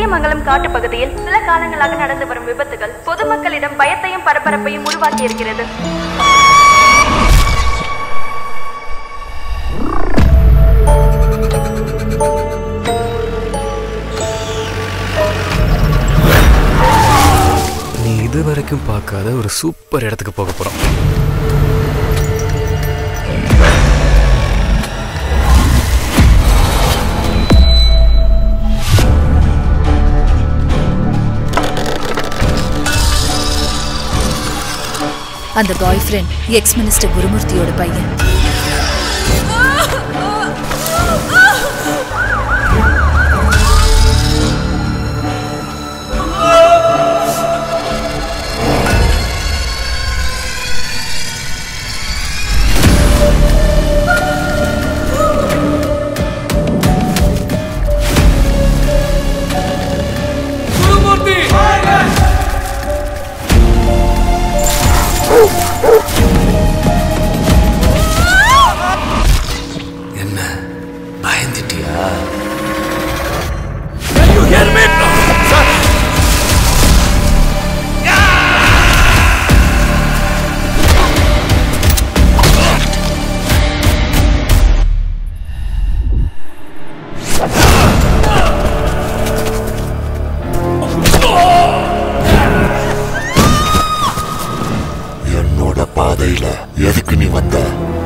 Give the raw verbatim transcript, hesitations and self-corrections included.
சத்தியமங்கலம் காட்டு பகுதியில் சில காலங்களாக நடந்து வரும் விபத்துகள் பொதுமக்களிடம் பயத்தையும் பரபரப்பையும் உருவாக்கி இருக்கிறது. நீ இதுவரைக்கும் பார்க்காத ஒரு சூப்பர் இடத்துக்கு போக போறோம். அந்த பாய் ஃப்ரெண்ட் எக்ஸ் மினிஸ்டர் குருமூர்த்தியோட பையன். என்ன பயந்துட்டியா? என்னோட பாதையில எதுக்கு நீ வந்த?